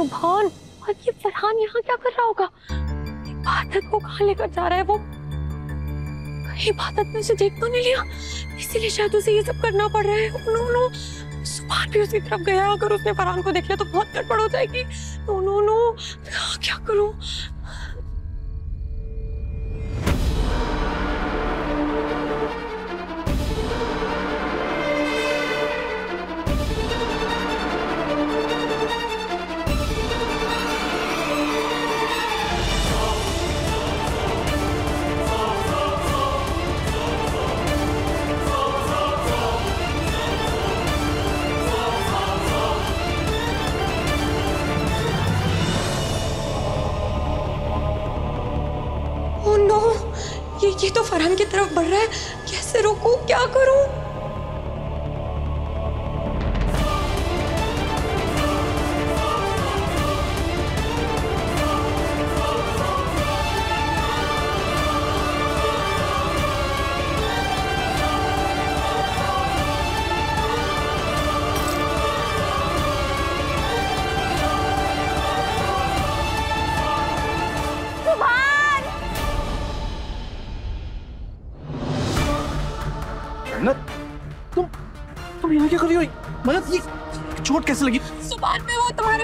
सुभान, और ये फरहान यहाँ क्या कर रहा होगा? इबादत को कहाँ लेकर जा रहा है वो? कहीं इबादत ने उसे देख तो नहीं लिया, इसीलिए शायद उसे ये सब करना पड़ रहा है। नो नो, सुभान भी उसकी तरफ गया, अगर उसने फरहान को देख लिया तो बहुत गड़बड़ हो जाएगी। नो नो नो, क्या करूं? ये तो फरहान की तरफ बढ़ रहा है, कैसे रोकूं, क्या करूं? तुम यहाँ क्या कर रही हो? मन्नत, ये चोट कैसे लगी? सुभान, मैं वो तुम्हारे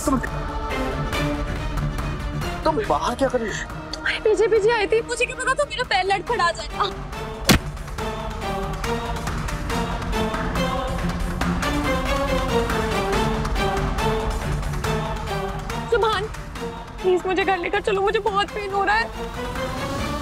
तुम बाहर क्या कर रही हो? तुम्हारे पीछे पीछे आई थी, मुझे क्या पता था मेरा पैर लड़खड़ा जाएगा। सुभान, प्लीज मुझे घर लेकर चलो, मुझे बहुत पेन हो रहा है।